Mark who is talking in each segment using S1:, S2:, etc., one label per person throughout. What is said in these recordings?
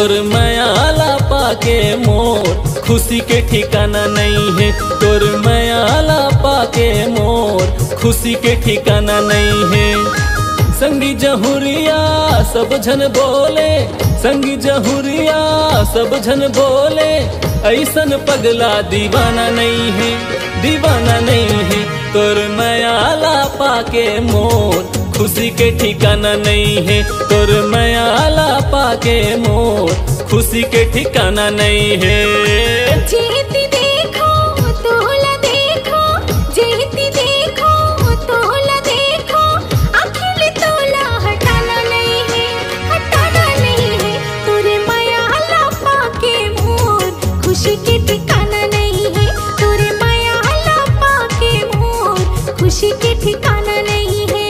S1: तोर मायाला पाके मोर खुशी के ठिकाना नहीं है। तोर मायाला पाके मोर खुशी के ठिकाना नहीं है। संगी जहुरिया सब झन बोले, संगी जहुरिया सब झन बोले, ऐसन पगला दीवाना नहीं है, दीवाना नहीं है। तोर मायाला पाके मोर खुशी के ठिकाना नहीं है। तोर मायाला पाके मोर खुशी के ठिकाना नहीं है।
S2: जीती देखो तोला देखो, जीती देखो तोला देखो, अखिल तोला हटाना नहीं है, हटाना नहीं है। तोरे मायाला पाके मोर खुशी के ठिकाना नहीं है। तोरे मायाला पाके मोर खुशी के ठिकाना नहीं है।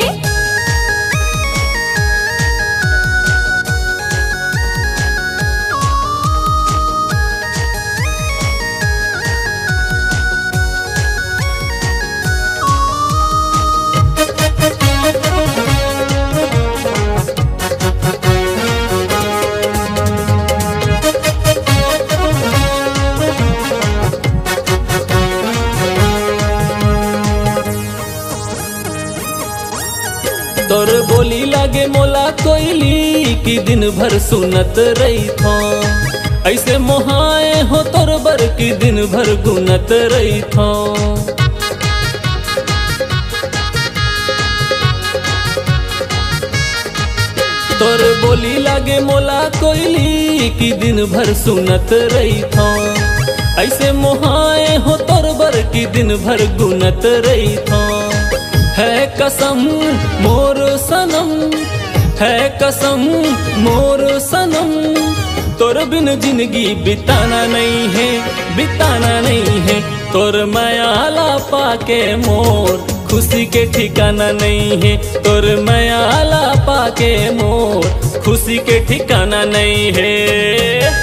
S1: तोर बोली लागे मोला कोयली की दिन भर सुनत रही थो, ऐसे मोहाए हो तोर बर की दिन भर गुनत रही थो। तोर बोली लागे मोला कोयली की दिन भर सुनत रही थो, ऐसे मोहाए हो तोर बर की दिन भर गुनत रही थो। है कसम मोर सनम, है कसम मोर सनम, तोर बिन जिंदगी बिताना नहीं है, बिताना नहीं है। तोर मायाला पाके मोर खुशी के ठिकाना नहीं है। तोर मायाला पाके मोर खुशी के ठिकाना नहीं है।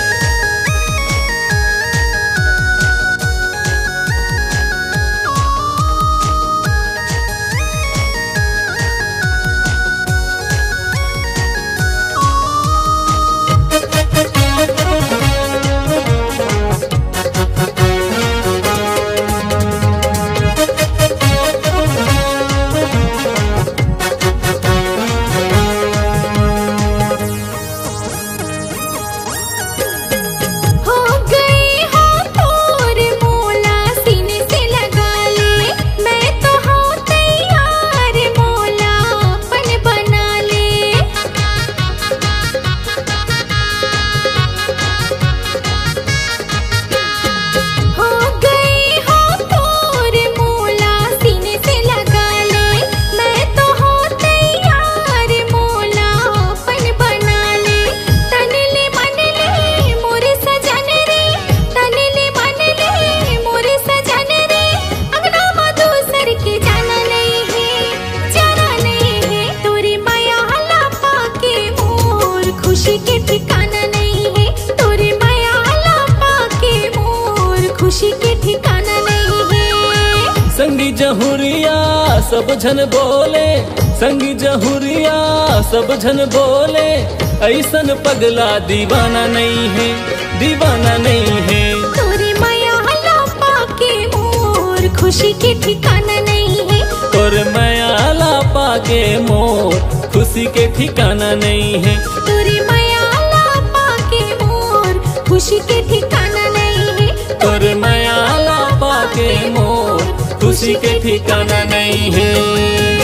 S1: खुशी के ठिकाना नहीं है। तोरे मायाला पाके मोर खुशी के ठिकाना नहीं है। संगी जहुरिया सब झन बोले, संगी जहुरिया सब झन बोले, ऐसन पगला दीवाना नहीं है, दीवाना नहीं है।
S2: तोरे मायाला पाके मोर खुशी के ठिकाना नहीं है।
S1: तोरे मायाला पाके मोर खुशी के ठिकाना नहीं है।
S2: तोरे मायाला पाके मोर खुशी के ठिकाना नहीं है।
S1: तोरे मायाला पाके मोर खुशी के ठिकाना नहीं है।